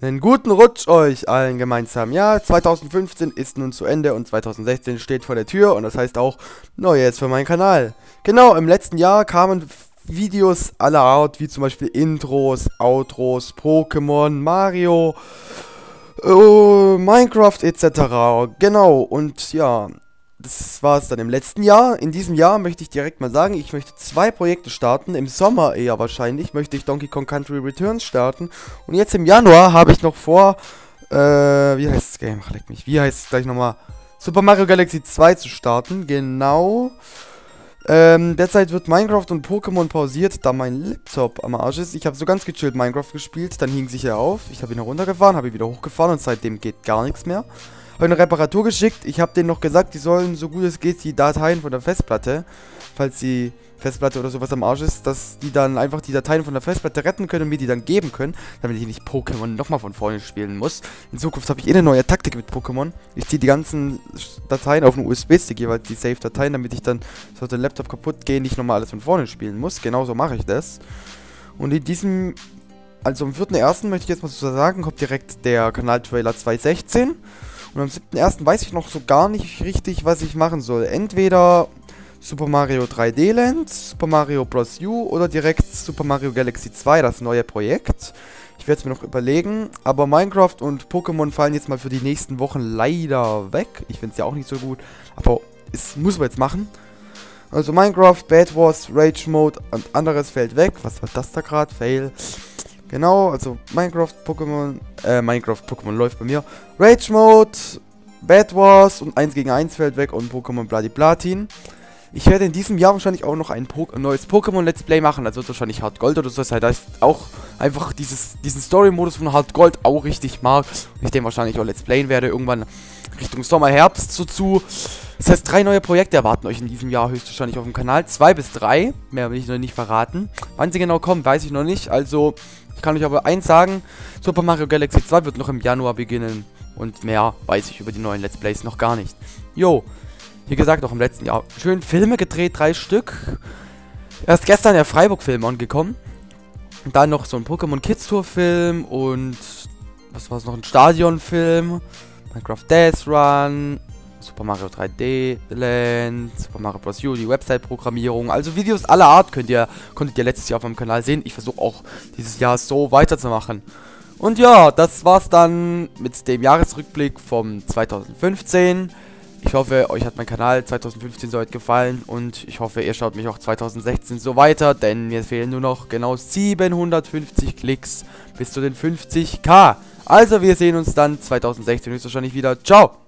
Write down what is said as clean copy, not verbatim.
Einen guten Rutsch euch allen gemeinsam. Ja, 2015 ist nun zu Ende und 2016 steht vor der Tür und das heißt auch Neues für meinen Kanal. Genau, im letzten Jahr kamen Videos aller Art, wie zum Beispiel Intros, Outros, Pokémon, Mario, Minecraft etc. Genau, und ja, das war es dann im letzten Jahr. In diesem Jahr möchte ich direkt mal sagen, ich möchte 2 Projekte starten. Im Sommer eher wahrscheinlich möchte ich Donkey Kong Country Returns starten. Und jetzt im Januar habe ich noch vor, wie heißt das Game? Ach, leck mich. Wie heißt es gleich nochmal? Super Mario Galaxy 2 zu starten. Genau. Derzeit wird Minecraft und Pokémon pausiert, da mein Laptop am Arsch ist. Ich habe so ganz gechillt Minecraft gespielt, dann hing sich er auf. Ich habe ihn heruntergefahren, habe ihn wieder hochgefahren und seitdem geht gar nichts mehr. Habe eine Reparatur geschickt. Ich habe denen noch gesagt, die sollen so gut es geht die Dateien von der Festplatte, falls die Festplatte oder sowas am Arsch ist, dass die dann einfach die Dateien von der Festplatte retten können und mir die dann geben können, damit ich nicht Pokémon nochmal von vorne spielen muss. In Zukunft habe ich eine neue Taktik mit Pokémon. Ich ziehe die ganzen Dateien auf einen USB-Stick, jeweils die Save-Dateien, damit ich dann, sollte der Laptop kaputt gehen, nicht nochmal alles von vorne spielen muss. Genauso mache ich das. Und in diesem, also am 4.1. möchte ich jetzt mal so sagen, kommt direkt der Kanal-Trailer 2016. Und am 7.1. weiß ich noch so gar nicht richtig, was ich machen soll. Entweder Super Mario 3D Land, Super Mario Bros. U oder direkt Super Mario Galaxy 2, das neue Projekt. Ich werde es mir noch überlegen. Aber Minecraft und Pokémon fallen jetzt mal für die nächsten Wochen leider weg. Ich finde es ja auch nicht so gut, aber es muss man jetzt machen. Also Minecraft, Bad Wars, Rage Mode und anderes fällt weg. Was war das da gerade? Fail. Genau, also Minecraft, Pokémon läuft bei mir. Rage Mode, Bad Wars und 1 gegen 1 fällt weg und Pokémon Bloody Platin. Ich werde in diesem Jahr wahrscheinlich auch noch ein neues Pokémon Let's Play machen, also wahrscheinlich Hard Gold oder so. Das heißt auch einfach diesen Story-Modus von Hard Gold auch richtig mag. Und ich den wahrscheinlich auch Let's Playen werde, irgendwann Richtung Sommer, Herbst so. Das heißt, 3 neue Projekte erwarten euch in diesem Jahr höchstwahrscheinlich auf dem Kanal. 2 bis 3, mehr will ich noch nicht verraten. Wann sie genau kommen, weiß ich noch nicht. Also, ich kann euch aber eins sagen, Super Mario Galaxy 2 wird noch im Januar beginnen. Und mehr weiß ich über die neuen Let's Plays noch gar nicht. Jo, wie gesagt, auch im letzten Jahr schön Filme gedreht, 3 Stück. Erst gestern der Freiburg-Film angekommen. Und dann noch so ein Pokémon Kids Tour Film und was war es noch, ein Stadion-Film. Minecraft Death Run, Super Mario 3D Land, Super Mario Bros. U, die Website-Programmierung. Also Videos aller Art konntet ihr letztes Jahr auf meinem Kanal sehen. Ich versuche auch dieses Jahr so weiterzumachen. Und ja, das war's dann mit dem Jahresrückblick vom 2015. Ich hoffe, euch hat mein Kanal 2015 soweit gefallen und ich hoffe, ihr schaut mich auch 2016 so weiter, denn mir fehlen nur noch genau 750 Klicks bis zu den 50.000. Also wir sehen uns dann 2016 höchstwahrscheinlich wieder. Ciao!